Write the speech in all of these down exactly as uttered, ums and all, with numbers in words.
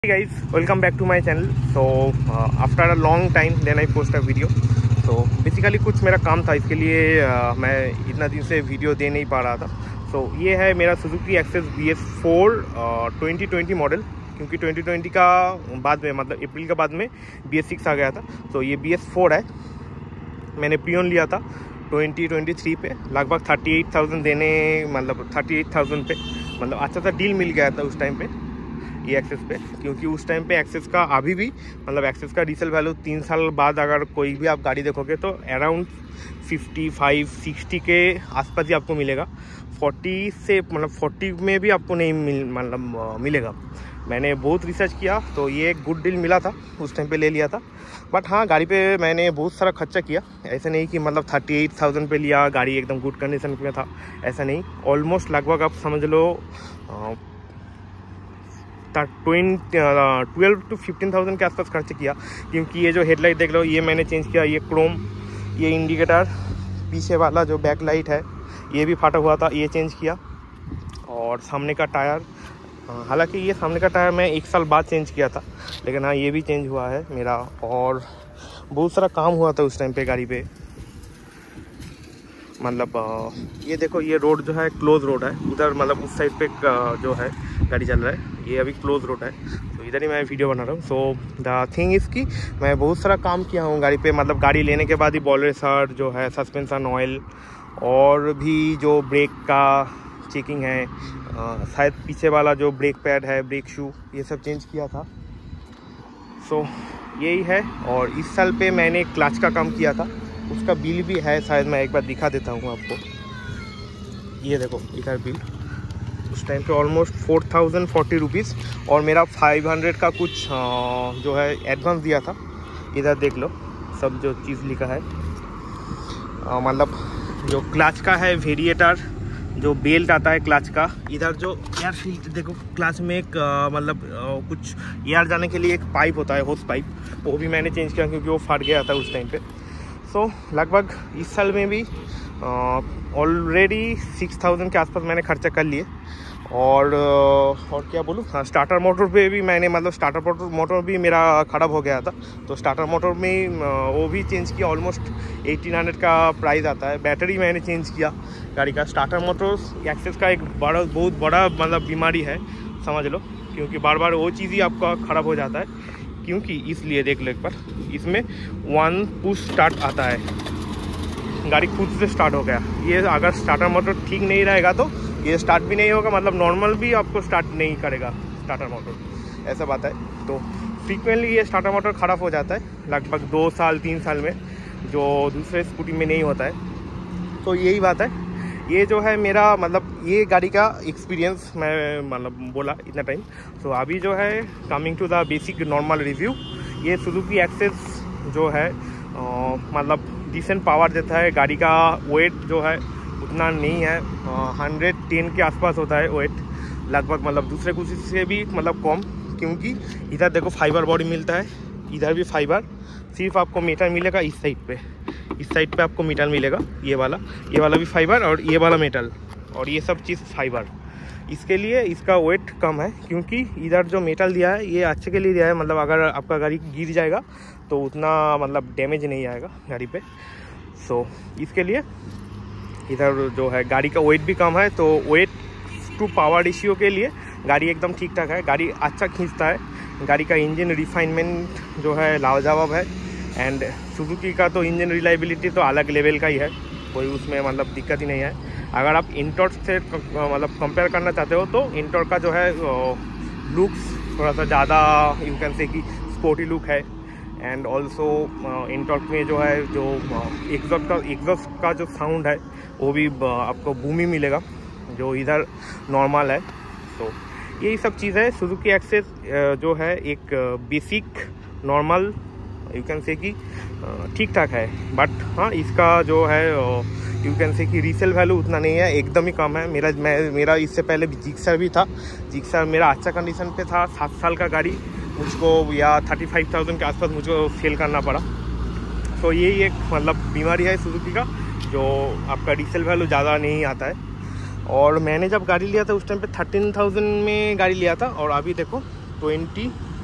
Hey guys, welcome back to my channel. So uh, after a long time then I post a video. So basically कुछ मेरा काम था, इसके लिए uh, मैं इतना दिन से वीडियो दे नहीं पा रहा था. So ये है मेरा Suzuki Access B S four twenty twenty model, क्योंकि ट्वेंटी ट्वेंटी का बाद में मतलब अप्रैल के बाद में बी एस सिक्स आ गया था. तो ये बी एस फोर है, मैंने प्रियन लिया था ट्वेंटी ट्वेंटी थ्री पे लगभग थर्टी एट थाउजेंड देने, मतलब थर्टी एट थाउजेंड पे मतलब अच्छा सा डील मिल गया था उस टाइम पे ये एक्सेस पे. क्योंकि उस टाइम पे एक्सेस का अभी भी मतलब एक्सेस का रीसेल वैल्यू तीन साल बाद अगर कोई भी आप गाड़ी देखोगे तो अराउंड फिफ्टी फाइव सिक्सटी के आसपास ही आपको मिलेगा. फोर्टी से मतलब फोर्टी में भी आपको नहीं मिल मतलब मिलेगा. मैंने बहुत रिसर्च किया तो ये एक गुड डील मिला था, उस टाइम पे ले लिया था. बट हाँ, गाड़ी पे मैंने बहुत सारा खर्चा किया. ऐसे नहीं कि मतलब थर्टी एट थाउजेंड पे लिया, गाड़ी एकदम गुड कंडीशन में था, ऐसा नहीं. ऑलमोस्ट लगभग आप समझ लो twenty twelve to fifteen thousand के आसपास खर्च किया. क्योंकि ये जो हेडलाइट देख लो ये मैंने चेंज किया, ये क्रोम, ये इंडिकेटर पीछे वाला जो बैक लाइट है ये भी फाटा हुआ था, ये चेंज किया. और सामने का टायर, हालांकि ये सामने का टायर मैं एक साल बाद चेंज किया था, लेकिन हाँ ये भी चेंज हुआ है मेरा. और बहुत सारा काम हुआ था उस टाइम पे गाड़ी पे. मतलब ये देखो, ये रोड जो है क्लोज रोड है उधर, मतलब उस साइड पे जो है गाड़ी चल रहा है, ये अभी क्लोज रोड है. तो इधर ही मैं वीडियो बना रहा हूँ. सो द थिंग इज़ कि मैं बहुत सारा काम किया हूँ गाड़ी पे. मतलब गाड़ी लेने के बाद ही बॉल रेसर जो है, सस्पेंशन ऑयल, और भी जो ब्रेक का चेकिंग है, शायद पीछे वाला जो ब्रेक पैड है, ब्रेक शू, ये सब चेंज किया था. सो यही है. और इस साल पे मैंने क्लच का काम किया था, उसका बिल भी है, शायद मैं एक बार दिखा देता हूँ आपको. ये देखो इधर बिल, उस टाइम पे almost four thousand forty rupees, और मेरा फाइव हंड्रेड का कुछ जो है एडवांस दिया था. इधर देख लो सब जो चीज़ लिखा है. मतलब जो क्लच का है, वेरिएटर, जो बेल्ट आता है क्लच का, इधर जो एयर फिल्टर देखो, क्लच में एक मतलब कुछ एयर जाने के लिए एक पाइप होता है, होस पाइप, वो भी मैंने चेंज किया क्योंकि वो फट गया था उस टाइम पे. सो so, लगभग इस साल में भी ऑलरेडी सिक्स थाउजेंड के आसपास मैंने खर्चा कर लिए. और और क्या बोलूँ, हाँ, स्टार्टर मोटर पे भी मैंने मतलब स्टार्टर मोटर मोटर भी मेरा ख़राब हो गया था, तो स्टार्टर मोटर में वो भी चेंज किया. ऑलमोस्ट एटीन हंड्रेड का प्राइस आता है. बैटरी मैंने चेंज किया गाड़ी का. स्टार्टर मोटर एक्सेस का एक बड़ा बहुत बड़ा मतलब बीमारी है, समझ लो, क्योंकि बार बार वो चीज़ ही आपका ख़राब हो जाता है. क्योंकि इसलिए देख लो एक बार, इसमें वन पुश स्टार्ट आता है, गाड़ी खुद से स्टार्ट हो गया. ये अगर स्टार्टर मोटर ठीक नहीं रहेगा तो ये स्टार्ट भी नहीं होगा, मतलब नॉर्मल भी आपको स्टार्ट नहीं करेगा स्टार्टर मोटर, ऐसा बात है. तो फ्रीक्वेंटली ये स्टार्टर मोटर ख़राब हो जाता है लगभग दो साल तीन साल में, जो दूसरे स्कूटी में नहीं होता है. तो यही बात है. ये जो है मेरा मतलब ये गाड़ी का एक्सपीरियंस मैं मतलब बोला इतना टाइम. तो अभी जो है coming to the basic normal review. ये सुजुकी एक्सेस जो है आ, मतलब डिसेंट पावर देता है. गाड़ी का वेट जो है उतना नहीं है, हंड्रेड टेन के आसपास होता है वेट लगभग, मतलब दूसरे कुछ से भी मतलब कम. क्योंकि इधर देखो फाइबर बॉडी मिलता है, इधर भी फाइबर. सिर्फ आपको मीटर मिलेगा इस साइड पे, इस साइड पे आपको मीटर मिलेगा, ये वाला ये वाला भी फाइबर, और ये वाला मेटल, और ये सब चीज़ फाइबर. इसके लिए इसका वेट कम है, क्योंकि इधर जो मेटल दिया है ये अच्छे के लिए दिया है. मतलब अगर आपका गाड़ी गिर जाएगा तो उतना मतलब डैमेज नहीं आएगा गाड़ी पे. सो इसके लिए इधर जो है गाड़ी का वेट भी कम है, तो वेट टू पावर रेशियो के लिए गाड़ी एकदम ठीक ठाक है. गाड़ी अच्छा खींचता है. गाड़ी का इंजन रिफाइनमेंट जो है लाजवाब है. एंड सुजुकी का तो इंजन रिलायबिलिटी तो अलग लेवल का ही है, कोई उसमें मतलब दिक्कत ही नहीं है. अगर आप इंटॉर्क से मतलब कंपेयर करना चाहते हो तो इंटॉर्क का जो है लुक्स थोड़ा सा ज़्यादा यू कैन से कि स्पोर्टी लुक है. एंड ऑल्सो इंटॉर्क में जो है जो एग्जॉस्ट का एग्जॉस्ट का जो साउंड है वो भी आपको बूमी मिलेगा, जो इधर नॉर्मल है. तो यही सब चीज़ है. सुजुकी एक्सेस जो है एक basic normal you can say कि ठीक ठाक है. बट हाँ, इसका जो है यू कैन से कि रीसेल वैल्यू उतना नहीं है, एकदम ही कम है. मेरा मैं मेरा इससे पहले जिक्सर भी था. जिक्सर मेरा अच्छा कंडीशन पे था, सात साल का गाड़ी, मुझको या थर्टी फाइव थाउजेंड के आसपास मुझको सेल करना पड़ा. तो यही एक मतलब बीमारी है सुजुकी का, जो आपका रीसेल वैल्यू ज़्यादा नहीं आता है. और मैंने जब गाड़ी लिया था उस टाइम पे थर्टीन थाउजेंड में गाड़ी लिया था, और अभी देखो twenty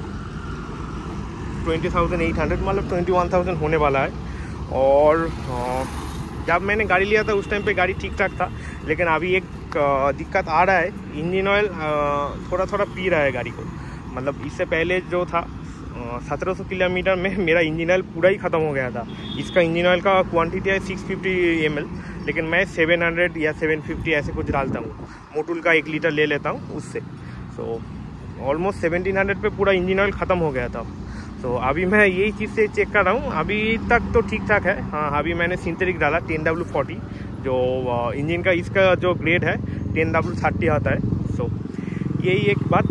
twenty thousand eight hundred मतलब ट्वेंटी वन थाउजेंड होने वाला है। और जब मैंने गाड़ी लिया था उस टाइम पे गाड़ी ठीक ठाक था, लेकिन अभी एक दिक्कत आ रहा है, इंजन ऑयल थोड़ा थोड़ा पी रहा है गाड़ी को। मतलब इससे पहले जो था सत्रह सौ किलोमीटर में मेरा इंजन ऑयल पूरा ही ख़त्म हो गया था। इसका इंजन ऑयल का क्वांटिटी है सिक्स फिफ्टी एम एल, लेकिन मैं सेवन हंड्रेड या सेवन फिफ्टी ऐसे कुछ डालता हूँ। मोटूल का एक लीटर ले लेता हूँ उससे। सो ऑलमोस्ट सेवनटीन हंड्रेड पे पूरा इंजन ऑयल ख़त्म हो गया था। तो so, अभी मैं यही चीज़ से चेक कर रहा हूँ। अभी तक तो ठीक ठाक है। हाँ, अभी मैंने सिंथेटिक डाला टेन डब्ल्यू फोर्टी, जो इंजन का इसका जो ग्रेड है टेन डब्ल्यू थर्टी आता है। सो so, यही एक बात।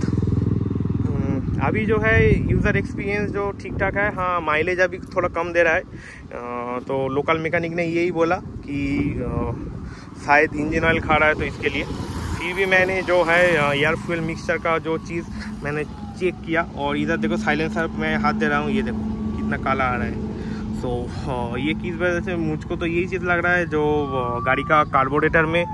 अभी जो है यूज़र एक्सपीरियंस जो ठीक ठाक है। हाँ, माइलेज अभी थोड़ा कम दे रहा है। आ, तो लोकल मैकेनिक ने यही बोला कि आ, शायद इंजन ऑयल खा रहा है, तो इसके लिए फिर भी मैंने जो है एयर फ्यूल मिक्सचर का जो चीज़ मैंने चेक किया। और इधर देखो साइलेंसर मैं हाथ दे रहा हूँ, ये देखो कितना काला आ रहा है। सो so, ये किस वजह से मुझको तो यही चीज़ लग रहा है, जो गाड़ी का कार्बोरेटर में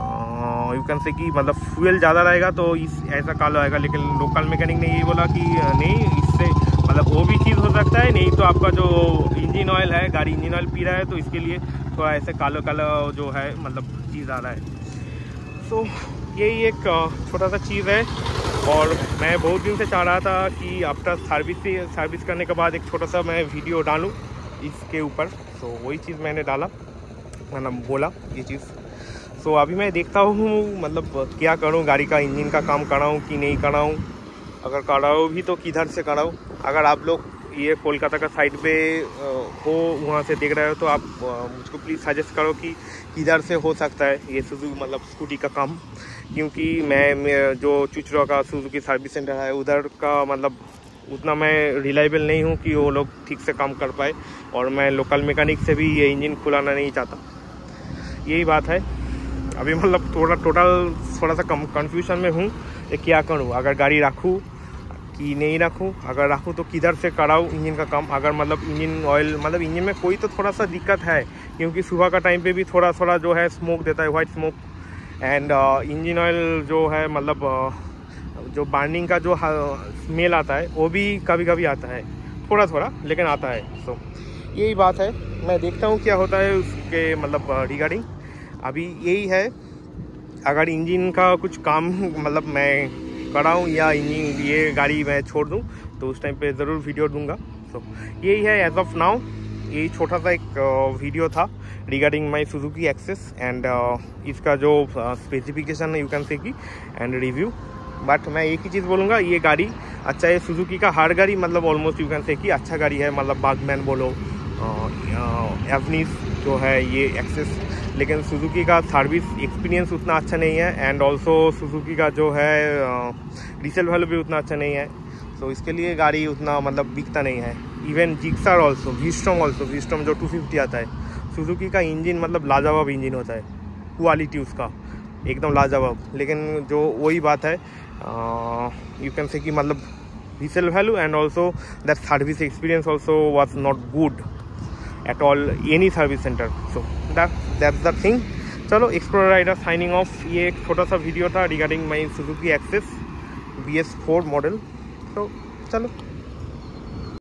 यू कैन से कि मतलब फ्यूल ज़्यादा रहेगा तो इस ऐसा काला आएगा। लेकिन लोकल मैकेनिक ने यही बोला कि नहीं, इससे मतलब वो भी चीज़ हो सकता है, नहीं तो आपका जो इंजन ऑयल है, गाड़ी इंजन ऑयल पी रहा है तो इसके लिए थोड़ा ऐसे काला काला जो है मतलब चीज़ आ रहा है। सो so, यही एक छोटा सा चीज़ है। और मैं बहुत दिन से चाह रहा था कि आफ्टर सर्विस सर्विस करने के बाद एक छोटा सा मैं वीडियो डालूं इसके ऊपर। सो so, वही चीज़ मैंने डाला, मैंने बोला ये चीज़। सो so, अभी मैं देखता हूँ मतलब क्या करूँ, गाड़ी का इंजन का काम कराऊँ कि नहीं कराऊँ। अगर कराओ भी तो किधर से कराऊँ। अगर आप लोग ये कोलकाता का साइड पे हो, वहाँ से देख रहे हो, तो आप मुझको प्लीज़ सजेस्ट करो कि किधर से हो सकता है ये सुजुकी मतलब स्कूटी का काम। क्योंकि मैं, मैं जो चुचरा का सुजुकी सर्विस सेंटर है उधर का मतलब उतना मैं रिलायबल नहीं हूँ कि वो लोग ठीक से काम कर पाए। और मैं लोकल मैकेनिक से भी ये इंजन खुलाना नहीं चाहता, यही बात है। अभी मतलब थोड़ा टोटल थोड़ा सा कम कन्फ्यूजन में हूँ क्या करूँ। अगर गाड़ी रखूँ कि नहीं रखूँ, अगर रखूँ तो किधर से कराऊँ इंजन का काम। अगर मतलब इंजन ऑयल मतलब इंजन में कोई तो थोड़ा सा दिक्कत है, क्योंकि सुबह का टाइम पे भी थोड़ा थोड़ा जो है स्मोक देता है, white smoke. And engine oil जो है मतलब uh, जो बर्निंग का जो स्मेल आता है वो भी कभी कभी आता है, थोड़ा थोड़ा लेकिन आता है। सो so, यही बात है। मैं देखता हूँ क्या होता है उसके मतलब रिगार्डिंग। अभी यही है, अगर इंजन का कुछ काम मतलब मैं कराऊँ या इंजन ये गाड़ी मैं छोड़ दूँ तो उस टाइम पे ज़रूर वीडियो दूंगा। सो so, यही है एज ऑफ नाउ। यही छोटा सा एक वीडियो था regarding my Suzuki Access and इसका जो स्पेसिफिकेशन है यू कैन से की एंड रिव्यू। बट मैं एक ही चीज़ बोलूँगा, ये गाड़ी अच्छा है। सुजुकी का हर गाड़ी मतलब ऑलमोस्ट यू कैन से की अच्छा गाड़ी है। मतलब बागमैन बोलो, एवनीस जो है ये एक्सेस, लेकिन सुजुकी का सर्विस एक्सपीरियंस उतना अच्छा नहीं है। एंड ऑल्सो सुजुकी का जो है रीसेल वैल्यू भी उतना अच्छा नहीं है। सो so, इसके लिए गाड़ी उतना मतलब बिकता नहीं है। Even Gixxer also, VStrom also, VStrom जो टू फिफ्टी आता है, सुजुकी का इंजन मतलब लाजवाब इंजन होता है, क्वालिटी उसका एकदम लाजवाब। लेकिन जो वही बात है यू कैन से कि मतलब resale value and also that service experience also was not good at all any service centre. So that that's the thing. चलो, एक्सप्लोरर राइडर साइनिंग ऑफ। ये एक छोटा सा वीडियो था regarding my Suzuki Access B S four model. तो चलो।